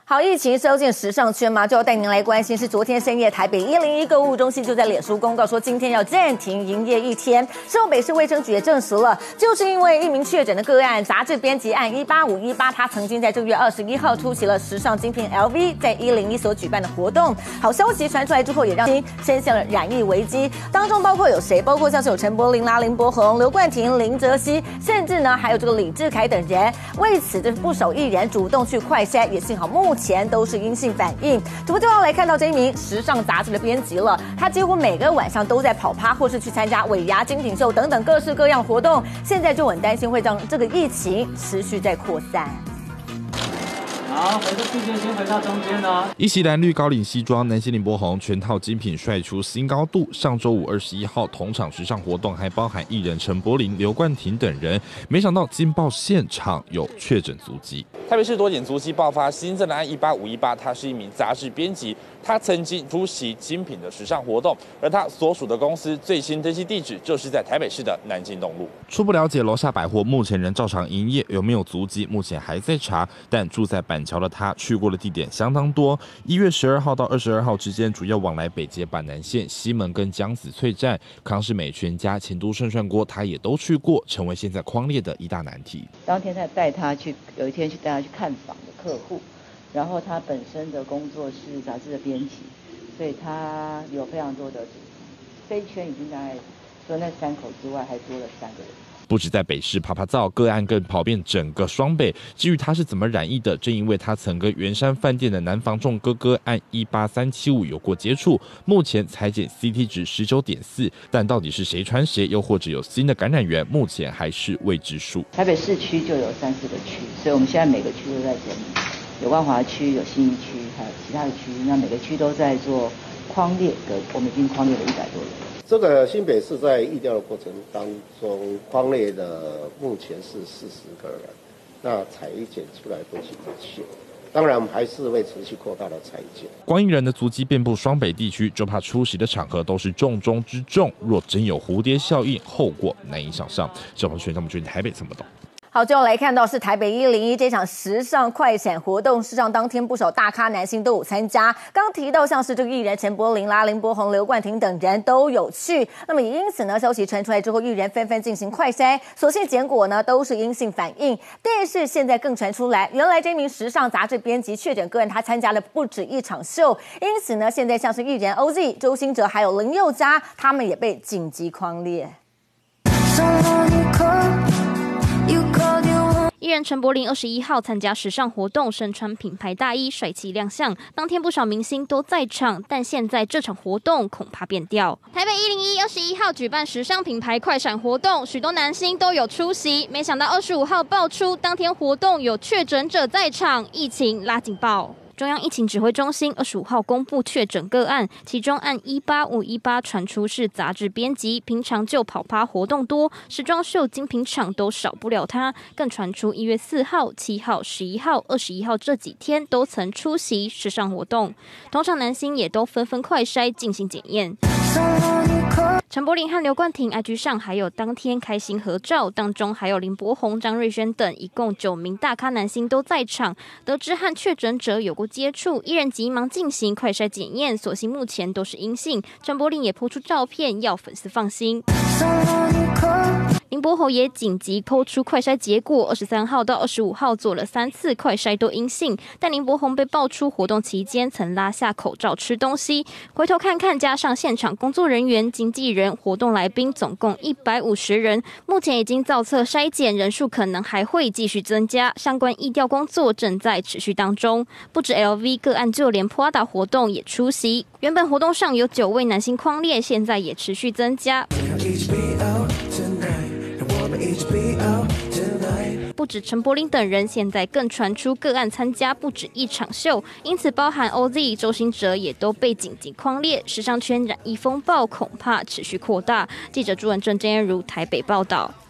好，疫情烧进时尚圈嘛，就要带您来关心。是昨天深夜，台北101购物中心就在脸书公告说，今天要暂停营业1天。之后，北市卫生局也证实了，就是因为一名确诊的个案，杂志编辑按18518，他曾经在这个月21号出席了时尚精品 LV 在101所举办的活动。好消息传出来之后，也让深陷了染疫危机。当中包括有谁？包括像是有陈柏霖啦、林柏宏、刘冠廷、林哲熹，甚至呢还有这个李智凯等人。为此，这不少艺人主动去快筛，也幸好目前都是阴性反应。不过就要来看到这一名时尚杂志的编辑了，他几乎每个晚上都在跑趴，或是去参加尾牙、精品秀等等各式各样活动。现在就很担心会让这个疫情持续在扩散。 好，回到中间，先回到中间哦。 一袭蓝绿高领西装，男星林柏宏全套精品帅出新高度。上周五21号同场时尚活动还包含艺人陈柏霖、刘冠廷等人，没想到惊爆现场有确诊足迹。 台北市多点足迹爆发，新增的案18518，他是一名杂志编辑，他曾经出席精品的时尚活动，而他所属的公司最新登记地址就是在台北市的南京东路。 初步了解，楼下百货目前仍照常营业，有没有足迹目前还在查，但住在板桥的他去过的地点相当多。1月12号到22号之间，主要往来北捷板南线、西门跟江子翠站、康士美全家、前都胜涮锅，他也都去过，成为现在匡列的一大难题。 当天带他去，有一天去带他去看访的客户，然后他本身的工作是杂志的编辑，所以他有非常多的这一圈已经大概除了那3口之外，还多了3个人。 不止在北市趴趴造，个案更跑遍整个双北。至于他是怎么染疫的，正因为他曾跟圆山饭店的男房仲哥哥按18375有过接触，目前采检 CT 值19.4，但到底是谁传谁，又或者有新的感染源，目前还是未知数。 台北市区就有3、4个区，所以我们现在每个区都在整理，有万华区、有信义区，还有其他的区，那每个区都在做匡列的，我们已经匡列了100多人。 这个新北市在疫调的过程当中，匡列的目前是40个人，那采检出来都是1线，当然我们还是会持续扩大的采检。 光艺人的足迹遍布双北地区，就怕出席的场合都是重中之重，若真有蝴蝶效应，后果难以想象。这场选项我们决定台北怎么懂。 好，最后来看到是台北101这场时尚快闪活动，事实上当天不少大咖男星都有参加。刚提到像是这个艺人陈柏霖啦、林柏宏、刘冠廷等人都有去。那么也因此呢，消息传出来之后，艺人纷纷进行快筛，所幸结果呢都是阴性反应。但是现在更传出来，原来这名时尚杂志编辑确诊个人，他参加了不止1场秀，因此呢，现在像是艺人 OZ、周兴哲还有林宥嘉，他们也被紧急匡列。 艺人陈柏霖21号参加时尚活动，身穿品牌大衣，帅气亮相。当天不少明星都在场，但现在这场活动恐怕变调。台北101 21号举办时尚品牌快闪活动，许多男星都有出席。没想到25号爆出，当天活动有确诊者在场，疫情拉警报。中央疫情指挥中心25号公布确诊个案，其中按18518传出是杂志编辑，平常就跑趴活动多，时装秀、精品场都少不了他。更传出1月4号、7号、11号、21号这几天都曾出席时尚活动，同场男星也都纷纷快筛进行检验。陈柏霖和刘冠廷 IG 上还有当天开心合照，当中还有林柏宏、张瑞轩等一共9名大咖男星都在场。得知和确诊者有过接触，艺人急忙进行快筛检验，所幸目前都是阴性。陈柏霖也po出照片，要粉丝放心。林柏宏也紧急抛出快筛结果，23号到25号做了3次快筛都阴性，但林柏宏被爆出活动期间曾拉下口罩吃东西。回头看看，加上现场工作人员、经纪人、活动来宾，总共150人，目前已经造册筛检，人数可能还会继续增加，相关疫调工作正在持续当中。不止 LV 个案，就连 Prada 活动也出席。原本活动上有9位男星匡列，现在也持续增加。不止陈柏霖等人，现在更传出个案参加不止1场秀，因此包含 OZ、周兴哲也都被紧急匡列。时尚圈染疫风暴恐怕持续扩大。记者朱文正、郑燕如台北报道。